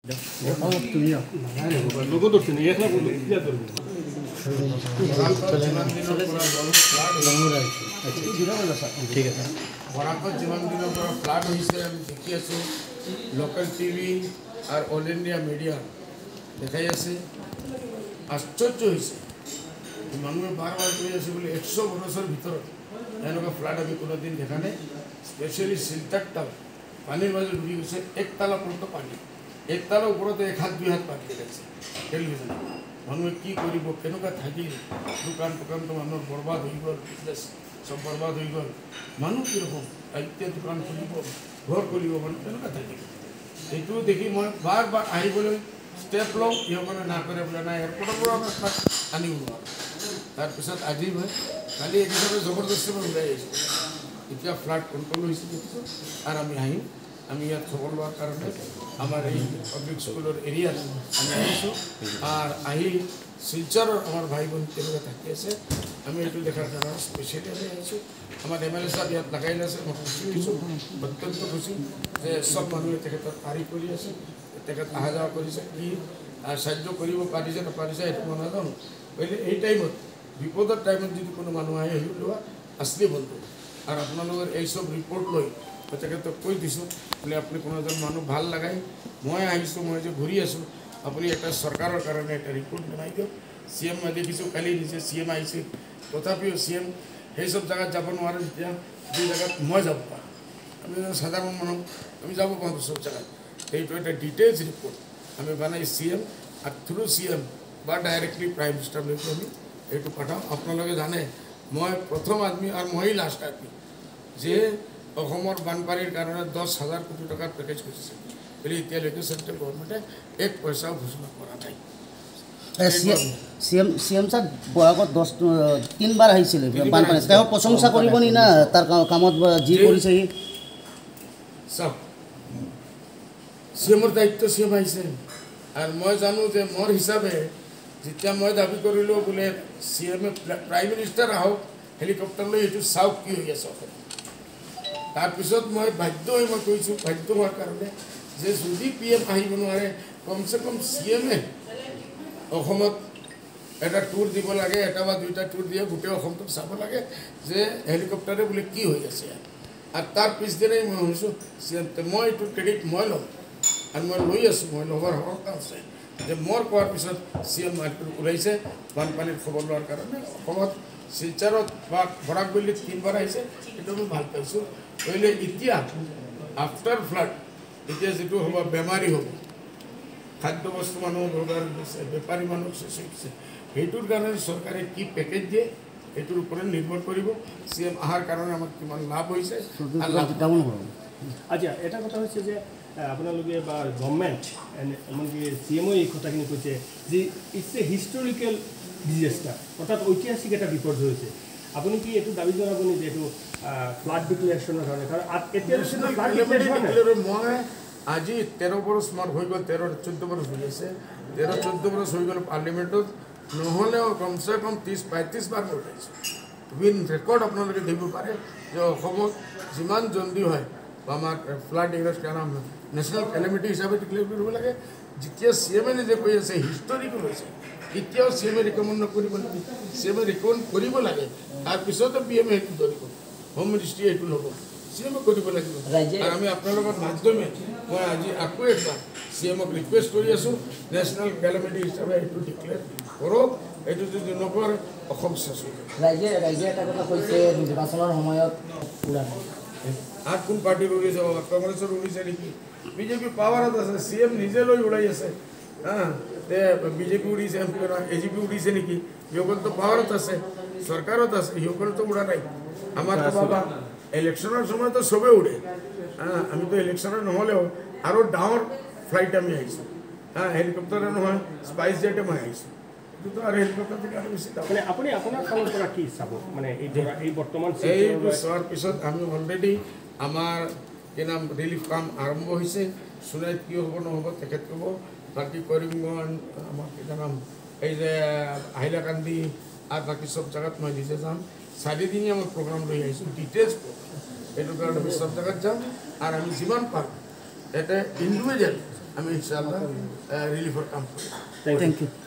Local TV আর all India media দেখাই আছে আশ্চর্য হয়েছে মানুষের বারবার করে আছে বলে 100 বছরের ভিতরে এনেকুৱা ফ্লাড আমি কোনোদিন দেখা নাই স্পেশালি শিলচারটা পানির মাঝে ডুবি গেছে একতলা পর্যন্ত পানি একতলার উপরতে 1 হাত 2 হাত পানি গেছে টেলিভিশনে মানুষ কি করব কেনেকুৱা থাকি দোকান টোকান তো মানুষ বরবাদ হয়ে গেল বিজনেস সব বরবাদ হয়ে গেল মানুষ কীরকম এতিয়া দোকান খুলিব ঘর খুলিব মানুষ কেনেকুৱা থাকি এইটো দেখি মই বারবার আহিবলৈ স্টেপ লওঁ ইহঁতে না কৰে বোলে নাই এয়াৰপৰ্টৰ পৰা আমাক আনিব নোৱাৰোঁ তাৰপিছত আজি মই কালি এক হিচাপে জবৰদস্তি মই ওলাই আহিছোঁ এতিয়া ফ্লাড কণ্ট্ৰল হৈছে দেখিছোঁ আৰু আমি আহিম আমি ইয়াত খবৰ লোৱাৰ কাৰণে আমাৰ এই পাব্লিক স্কুলৰ এৰিয়াত আমি আহিছোঁ আৰু আহি শিলচৰৰ আমাৰ ভাই ভনী কেনেকৈ থাকি আছে আমি এইটো দেখাৰ কাৰণে স্পেচিয়েলি আমি আহিছোঁ আমাৰ MLA সাহেব ইয়াত লগাই আছে মই খুচি হৈছোঁ অত্যন্ত খুচি যে সব মানুহে তেখেতক পাৰি কৰি আছে তেখেত অহা যোৱা কৰিছে কি সাহায্য কৰিব পাৰিছে নপাৰিছে সেইটো মই নাজানো গতিকে এই টাইমত বিপদৰ টাইমত যদি কোনো মানুহ আহে আহি লোৱা আছলি বন্ধু আৰু আপোনালোকৰ এই চব ৰিপৰ্ট লৈ তেখেতক কৈ দিছোঁ বোলে আপুনি কোনো এজন মানুহ ভাল লগাই মই আহিছোঁ মই যে ঘূৰি আছোঁ আপুনি এটা চৰকাৰৰ কাৰণে এটা ৰিপৰ্ট বনাই দিয়ক CM মই দেখিছোঁ কালি নিজে CM আহিছে তথাপিও CM সেই সব জায়গাত যাব নোৱাৰে যেতিয়া যি জায়গাত মই যাব পাৰোঁ আমি সাধাৰণ মানুহ আমি যাব পাৰোঁ সব জায়গাত এইটো এটা ডিটেইলছ ৰিপৰ্ট আমি বনাই CM আৰু থ্ৰু CM বা ডাইৰেক্টলি প্ৰাইম মিনিষ্টাৰলৈকে আমি এইটো পঠাওঁ আপোনালোকে জানে মই প্ৰথম আদমি আৰু মই লাষ্ট আদমি যে অসমৰ বানপানীৰ কাৰণে 10,000 কোটি টকাৰ পেকেজ কৰিছে বুলি এতিয়ালৈকে চেণ্ট্ৰেল গভৰ্ণমেণ্টে 1 পইচাও ঘোষণা কৰা নাই CM সাহেব বয়াগত 3বাৰ আহিছিল বানপানী তেওঁ প্ৰশংসা কৰিব নি না তাৰ কামত যি কৰিছে সি সব CMৰ দায়িত্ব CM আহিছে আৰু মই জানো যে মোৰ হিচাপে যেতিয়া মই দাবী কৰিলোঁ বোলে CM প্ৰাইম মিনিষ্টাৰ আহক হেলিকপ্টাৰ লৈ এইটো চাওক কি হৈ আছে তাৰপিছত মই বাধ্য হৈ মই কৈছোঁ বাধ্য হোৱাৰ কাৰণে যে যদি PM আহিব নোৱাৰে কমচে কম CMে অসমত এটা ট্যুৰ দিব লাগে এটা বা দুইটা ট্যুৰ দিয়ে গোটেই অসমটো চাব লাগে যে হেলিকপ্টাৰে বোলে কি হৈ আছে আৰু তাৰ পিছদিনাই মই শুনিছোঁ মই এইটো ক্ৰেডিট মই ল'ম আৰু মই লৈ আছোঁ মই ল'বৰ সৰকা আছে যে মোৰ কোৱাৰ পিছত CM ওলাইছে বানপানীৰ খবৰ লোৱাৰ কাৰণে অসমত শিলচাৰত বা বৰাকবল্লীত 3বাৰ আহিছে এইটো আমি ভাল পাইছোঁ কৰিলে এতিয়া আফটাৰ ফ্লাড এতিয়া যিটো হ'ব বেমাৰী হ'ব খাদ্য বস্তু মানুহ বজাৰ হৈছে বেপাৰী মানুহ চেচ হৈছে সেইটোৰ কাৰণে চৰকাৰে কি পেকেজ দিয়ে সেইটোৰ ওপৰত নিৰ্ভৰ কৰিব CM অহাৰ কাৰণে আমাক কিমান লাভ হৈছে আচ্ছা এটা কথা হৈছে যে আপোনালোকে বা গভৰ্ণমেণ্ট এমনকি CMও এই কথাখিনি কৈছে যে ইটছ এ হিষ্টৰিকেল ডিজাষ্টাৰ অৰ্থাৎ ঐতিহাসিক এটা বিপৰ্যয় হৈছে আপুনি কি এইটো দাবী জনাব নি যে এইটো ফ্লাড ডিক্লেৰেশ্যনৰ কাৰণে কাৰণ এতিয়া মই আজি 13 বছৰ স্মাৰ্ট হৈ গ'ল 13-14 বছৰ হৈ আছে 13-14 বছৰ হৈ গ'ল পাৰ্লিমেণ্টত নহ'লেও কমচে কম 30-35 বাৰ উঠাইছোঁ উইন ৰেকৰ্ড আপোনালোকে দিব পাৰে যে অসমত যিমান জলদি হয় বা আমাৰ ফ্লাড ডিক্লেৰেশ্যন নেশ্যনেল কেলেমিটি হিচাপে ডিক্লেয়াৰ কৰিব লাগে যেতিয়া CMে নিজে কৈ আছে হিষ্টৰিকেল হৈছে এতিয়াও CMে ৰিকমেণ্ড নকৰিব লাগে CMে ৰিকমেণ্ড কৰিব লাগে তাৰপিছতো PM সেইটো ধৰিব হোম মিনিষ্ট্ৰীয়ে এইটো ল'ব CMে কৰিব লাগিব আৰু আমি আপোনালোকৰ মাধ্যমে মই আজি আকৌ একবাৰ CMক ৰিকুৱেষ্ট কৰি আছোঁ নেশ্যনেল কেলেমিটি হিচাপে এইটো ডিক্লেয়াৰ কৰক এইটো যদি নকৰে অসম চেচ হৈ যাব ৰাইজে এটা কথা কৈছে নিৰ্বাচনৰ সময়ত আর কোন পার্টির উড়িয়েছে কংগ্রেসের উড়িয়েছে নাকি বিজেপি পাওয়ারত আছে CM নিজে লৈ উড়াই আছে হ্যাঁ বিজেপি উড়িয়েছে AGP উড়িয়েছে নাকি ইসকল তো পাওয়ারত আছে সরকারত আছে ইসকল তো উড়া নাই আমার তো বাবা ইলেকশনের সময় তো সবে উড়ে হ্যাঁ আমি তো ইলেকশনের নহলেও আরও ডাঙর ফ্লাইট আমি আহিছোঁ হ্যাঁ হেলিকপ্টারে নহয় স্পাইস জেটে মই আহিছোঁ কিন্তু আর হেলিকপ্টার থেকে আরো বেশি মানে আপুনি আপোনাৰ ফালৰ পৰা কি চাব মানে এই বৰ্তমান এইটো চোৱাৰ পিছত আমি অলৰেডি আমাৰ কি নাম ৰিলিফ কাম আৰম্ভ হৈছে সোণাৰীত কি হ'ব নহ'ব তেখেত ক'ব বাকী কৰিমগঞ্জ আমাৰ কি নাম এই যে হাইলাকান্দি আৰু বাকী চব জেগাত মই নিজে যাম 4 দিনীয়া মই প্ৰগ্ৰাম লৈ আহিছোঁ ডিটেইলছ এইটো কাৰণে আমি চব জেগাত যাম আৰু আমি যিমান পাৰোঁ এটা ইণ্ডিভিজুৱেল আমি ইনশাআল্লাহ রিলিফৰ কাম কৰিম। Thank thank U U